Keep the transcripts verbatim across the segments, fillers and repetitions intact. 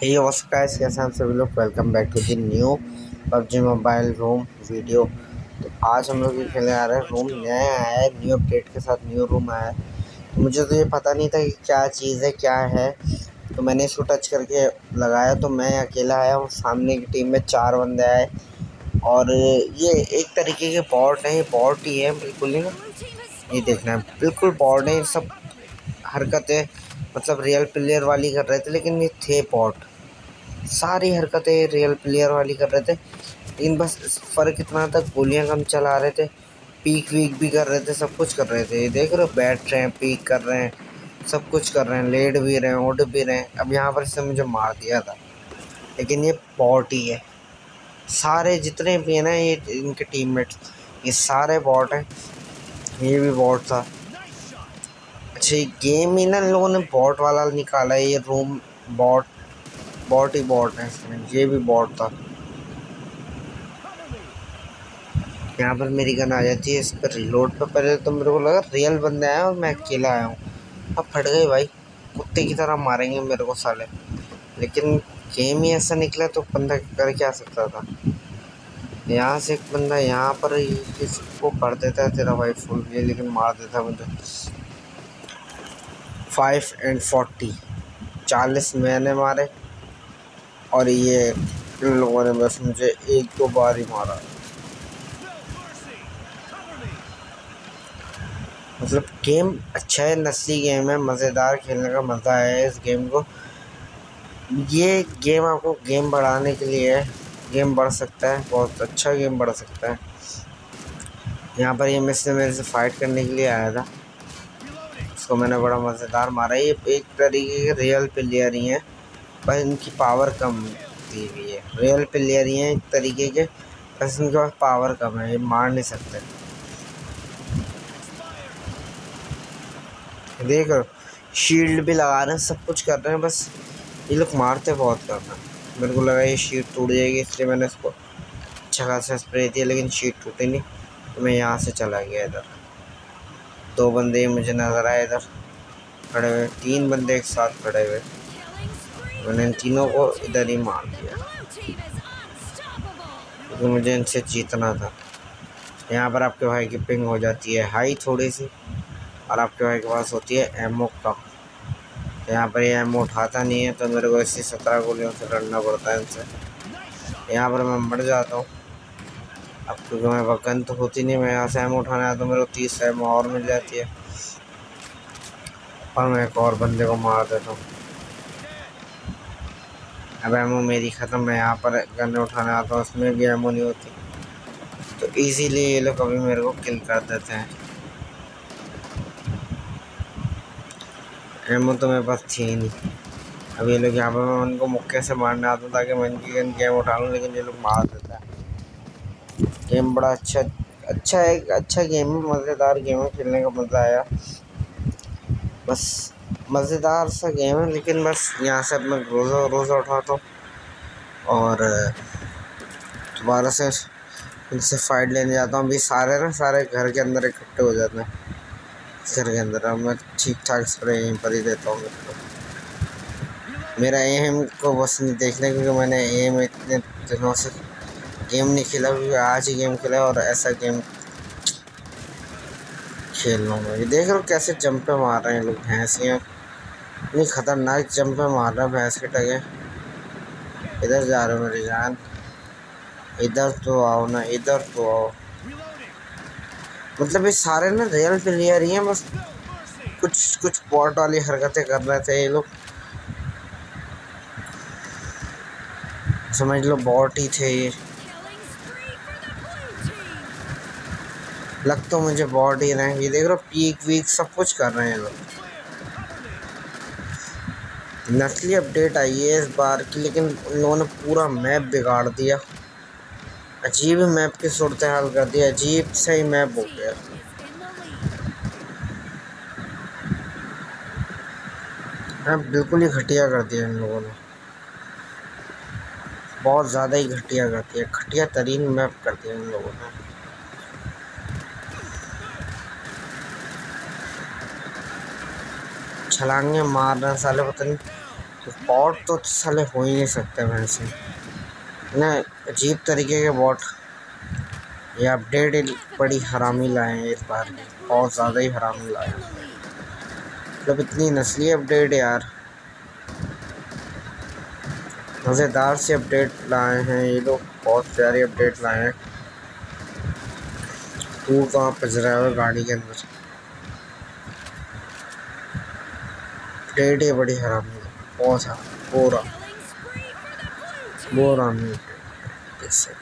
Hey what's guys, कैसे हैं आप सभी लोग। Welcome back to the new PUBG mobile room video. तो आज हम लोग ये खेलने आ रहे हैं। रूम नया आया है, न्यू अपडेट के साथ न्यू रूम आया है। तो मुझे तो ये पता नहीं था कि क्या चीज़ है, क्या है। तो मैंने इसको टच करके लगाया तो मैं अकेला आया हूँ। सामने की टीम में चार बंदे आए और ये एक तरीके के बॉट हैं। ये बॉट ही है बिल्कुल ही। ये देखना है, बिल्कुल बॉट है। सब हरकतें मतलब रियल प्लेयर वाली कर रहे थे, लेकिन ये थे बॉट। सारी हरकतें रियल प्लेयर वाली कर रहे थे, लेकिन बस फ़र्क इतना था, गोलियां कम चला रहे थे, पीक वीक भी कर रहे थे, सब कुछ कर रहे थे। ये देख रहे हो, बैठ रहे हैं, पीक कर रहे हैं, सब कुछ कर रहे हैं, लेट भी रहे हैं, उठ भी रहे हैं। अब यहाँ पर इसने मुझे मार दिया था, लेकिन ये बॉट ही है। सारे जितने भी हैं ना, ये इनके टीममेट्स, ये सारे बॉट हैं। ये भी बॉट था। अच्छा, ये गेम ही ना इन लोगों ने बॉट वाला निकाला है। ये रूम बॉट बॉट ही बॉट है इसमें। ये भी बॉट था। यहाँ पर मेरी गन आ जाती है इस पर रिलोड पर। पहले तो मेरे को लगा रियल बंदे आए और मैं अकेला आया हूँ। अब फट गए भाई, कुत्ते की तरह मारेंगे मेरे को साले। लेकिन गेम ही ऐसा निकला तो बंदा कर क्या सकता था। यहाँ से एक बंदा यहाँ पर किसको कर देता है तेरा भाई फुल ये, लेकिन मार देता मुझे। फाइव एंड फोर्टी चालीस मैंने मारे और ये इन लोगों ने बस मुझे एक दो बार ही मारा। मतलब गेम अच्छा है, नस्ली गेम है, मज़ेदार, खेलने का मज़ा है इस गेम को। ये गेम आपको गेम बढ़ाने के लिए है। गेम बढ़ सकता है, बहुत अच्छा गेम बढ़ सकता है। यहाँ पर ये मुझसे मेरे से फाइट करने के लिए आया था, उसको मैंने बड़ा मज़ेदार मारा। ये एक तरीके के रियल प्लेयर ही हैं, पर इनकी पावर कम दी हुई है। रियल प्लेयर ही हैं एक तरीके के, बस इनके पास पावर कम है, ये मार नहीं सकते। देख रहे हो, शील्ड भी लगा रहे हैं, सब कुछ कर रहे हैं, बस ये लोग मारते बहुत कम हैं। मेरे को लगा ये शीट टूट जाएगी, इसलिए मैंने इसको अच्छा खासा स्प्रे दिया, लेकिन शीट टूटी नहीं। तो मैं यहाँ से चला गया इधर। दो बंदे मुझे नज़र आए इधर खड़े हुए, तीन बंदे एक साथ खड़े हुए। मैंने इन तीनों को इधर ही मार दिया, क्योंकि मुझे इनसे जीतना था। यहाँ पर आपके भाई की पिंग हो जाती है हाई थोड़ी सी, और आपके भाई के पास होती है एमओ कम। यहाँ पर ये एमओ उठाता नहीं है, तो मेरे को इसी सत्रह गोलियों से लड़ना पड़ता है इनसे। यहाँ पर मैं मर जाता हूँ अब, क्योंकि मेरे पास गन तो होती नहीं। मैं यहाँ से एमओ उठाने आता हूँ, मेरे को तीस एमओ और मिल जाती है, और मैं एक और बंदे को मार देता हूँ। अब एमओ मेरी ख़त्म। मैं यहाँ पर गन उठाने आता हूँ, उसमें भी एमओ नहीं होती, तो इजीली ये लोग कभी मेरे को किल कर देते हैं। एमओ तो मेरे पास थी ही नहीं। अब ये लोग यहाँ पर मैं उनको मुक्के से मारने आता हूँ ताकि मैं इनकी गन गेम उठा लूँ, लेकिन ये लोग मार देता है। गेम बड़ा अच्छा अच्छा है, अच्छा गेम है, मज़ेदार गेम है, खेलने का मज़ा आया। बस मज़ेदार सा गेम है, लेकिन बस यहाँ से अब मैं रोज़ा रोज़ा उठाता हूँ और दोबारा से इनसे फाइट लेने जाता हूँ। अभी सारे ना सारे घर के अंदर इकट्ठे हो जाते हैं, घर के अंदर। अब मैं ठीक ठाक स्प्रे यहीं पर ही देता हूँ। मेरे को मेरा एम को बस नहीं देखने, क्योंकि मैंने एम इतने दिनों से गेम नहीं खेला, क्योंकि आज ही गेम खेला और ऐसा गेम खेल रहा हूँ। ये देख रहे हो कैसे जंप पे मार रहे हैं लोग, भैंसियाँ इतनी खतरनाक जंप पे मार रहे हैं भैंस के टगे। इधर जा रहे हो मेरी जान, इधर तो आओ ना, इधर तो आओ। मतलब ये सारे ना रियल प्लेयर ही हैं, बस कुछ कुछ बॉट वाली हरकतें कर रहे थे ये लोग, समझ लो बॉट ही थे ये। लग तो मुझे बॉट ही रहे हैं। ये देख रहे हो, पीक वीक सब कुछ कर रहे हैं लोग। नस्ली अपडेट आई है इस बार की, लेकिन उन लोगों ने पूरा मैप बिगाड़ दिया। अजीब मैप की सूरत हाल कर दिया, अजीब से ही मैप हो गया। मैप बिल्कुल ही घटिया कर दिया इन लोगों ने, बहुत ज़्यादा ही घटिया कर दिया, घटिया तरीन मैप कर दिया इन लोगों ने। छलांगे मार रहे हैं साले, पता नहीं तो बॉट तो साले हो ही नहीं सकते वैसे ना, अजीब तरीके के बॉट। ये अपडेट बड़ी हरामी लाए हैं इस बार की, बहुत ज़्यादा ही हरामी लाए हैं। मतलब इतनी नस्ली अपडेट यार, मज़ेदार से अपडेट लाए हैं ये लोग, बहुत प्यारी अपडेट लाए हैं। तू कहाँ पच रहा है गाड़ी के अंदर? अपडेट ये बड़ी हरामी है, बहुत सारा बोरा बोरा नहीं इससे।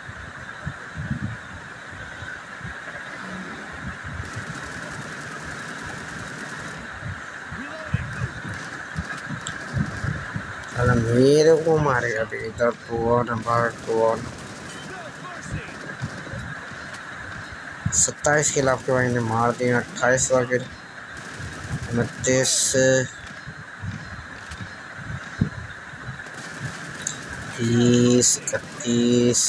अरे मेरे को मारेगा अभी इधर two one number two one. सत्ताईस किल आपके भाई ने मार दिए, अट्ठाईस वगैरह उनतीस तीस इकतीस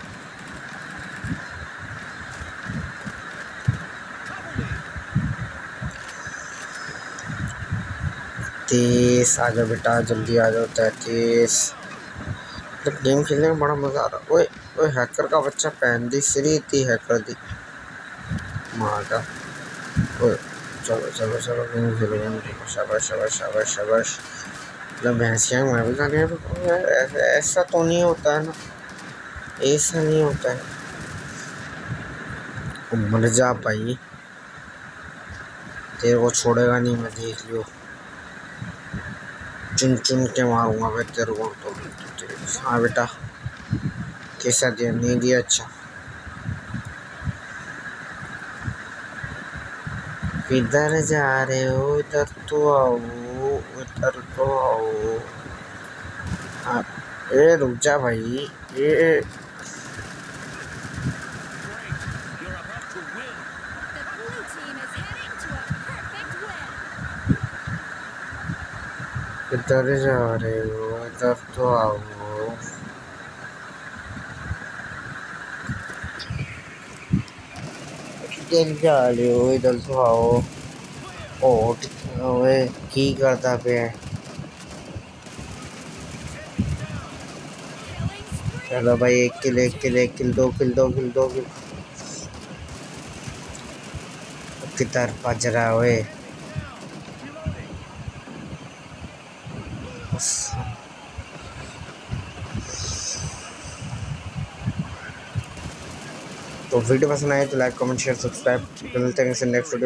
तीस। आ जाओ बेटा जल्दी आ जाओ। तैंतीस। मतलब गेम खेलने में बड़ा मज़ा आ रहा। ओए ओए हैकर का बच्चा पहन दी श्री थी हैकर दी माँ का। ओए चलो चलो चलो गेम खेलो गेम खेलो। शाबाश शाबाश शाबाश शाबाश। मतलब भैंसियाँ मैं भी खाने ऐसा ऐसा तो नहीं होता है ना, ऐसा नहीं होता है। मर जा भाई, तेरे को छोड़ेगा नहीं मैं, देख लियो। चुन चुन के मारूंगा मैं तेरे को तो। हाँ बेटा कैसा दिया? नहीं दिया? अच्छा किधर जा रहे हो? इधर तो आओ, इधर तो आओ। हाँ ए रुक जा भाई। ए किधर जा रहे हो? इधर तो आओ। किधर जा रहे हो? इधर तो आओ। ओ ओए की करता पे? चलो भाई, एक किल एक किल एक किल दो किल दो किल दो किल। किधर भज रहा है? तो वीडियो पसंद आए तो लाइक कमेंट शेयर सब्सक्राइब। मिलते हैं नेक्स्ट वीडियो।